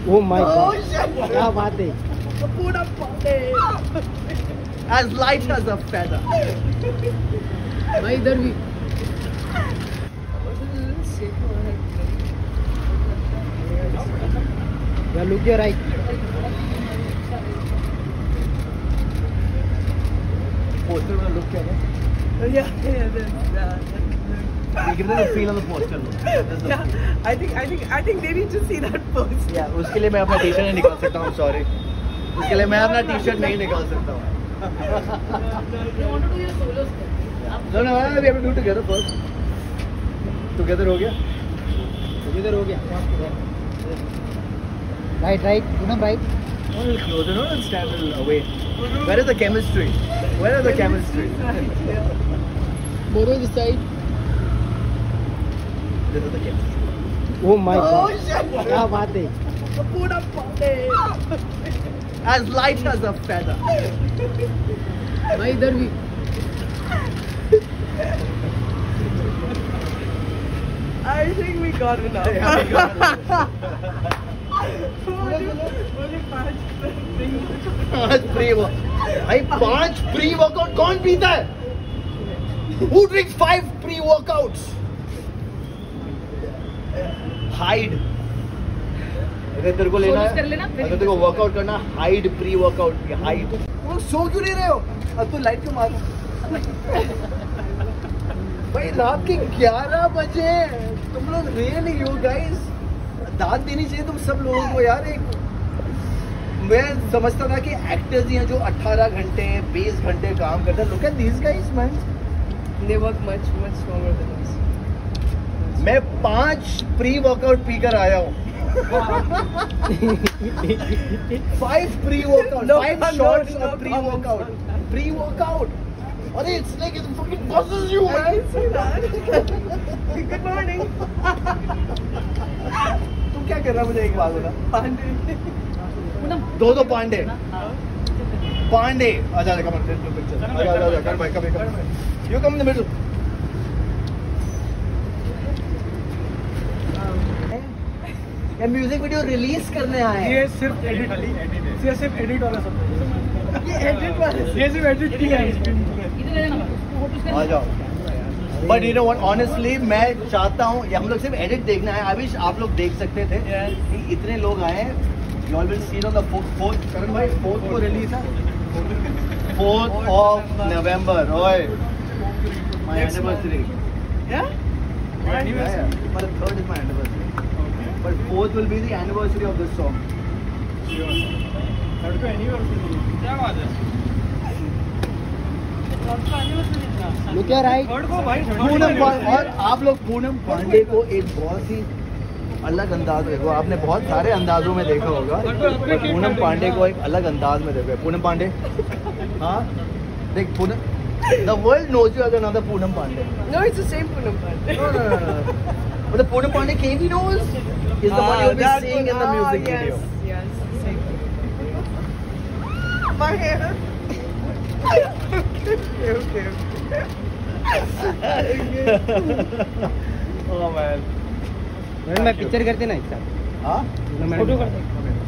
Oh my God! क्या बात है? Poonam Pandey. As light as a feather. भाई इधर भी. Yeah, look your right. Poster में look क्या है? Yeah. You give them a feel on the poster. Yeah, I think they need to see that post. Yeah, उसके लिए मैं अपना टी-शर्ट नहीं निकाल सकता हूँ. Sorry. उसके लिए मैं अपना टी-शर्ट नहीं निकाल सकता हूँ. You want to do your solo step? No, we have to do together first. Together हो गया? Together हो गया. Right. Poonam, right. A little closer, no? Stand a little away. Where is the chemistry? Where is the chemistry? Bohra this side. This is the chemistry. Oh my God! क्या बात है? Poonam Pandey. As light as a feather. भाई इधर भी. I think we got enough. पांच pre workout कौन पीता है? Who drinks 5 pre-workouts? Hide. अगर तेरे को लेना है, अगर तेरे को वर्कआउट करना, हाइड pre-workout. हाइड. तुम लोग सो क्यों नहीं रहे हो? अब तो लाइट क्यों मारो? भाई रात के 11 बजे तुम लोग रियली यू गाइस दाद देनी चाहिए तुम सब लोगों को यार. एक मैं समझता था कि एक्टर्स ही हैं जो 18 घंटे 20 घंटे काम करते हैं. Look at these guys man, they work much stronger than us. मैं 5 प्री वर्कआउट पीकर आया हूँ. 5 pre workout, 5 shots of pre workout. अरे it's like it fucking buzzes you, man. Good morning. तुम क्या कर रहा है मुझे एक बात बता. पांडे. दो पांडे. पांडे. आजा come on, let's do picture. आजा कर भाई, come. You come in the middle. ये म्यूजिक वीडियो रिलीज करने आए हैं. ये सिर्फ एडिट वाला सब. ये एडिट वाला. ये सिर्फ एडिट किया है. आ जाओ. But you know what, honestly मैं चाहता हूँ हम लोग सिर्फ एडिट देखना है. आई विश आप लोग देख सकते थे कि इतने लोग आए हैं. You all will see on the 4th. Karan भाई 4th को रिलीज है. 4th of November. ओए my anniversary. Yeah? My anniversary. But the 3rd is my anniversary. But 4th will be the anniversary of this song. Sure. 3rd को anniversary. क्या बात है? Look your right. Poonam और आप लोग पूनम पांडे को एक बहुत ही अलग अंदाज में देखो. आपने बहुत सारे अंदाजों में देखा होगा, पर पूनम पांडे को एक अलग अंदाज में देखो. पूनम पांडे, हाँ देख Poonam. The world knows you as another Poonam Pandey. No, it's the same Poonam Pandey. No. But the Poonam Pandey KB knows is the one you'll be seeing in the music video. Yes, same. My hair. Okay. Oh man. मैं picture करते ना इसका. हाँ? Photo करते.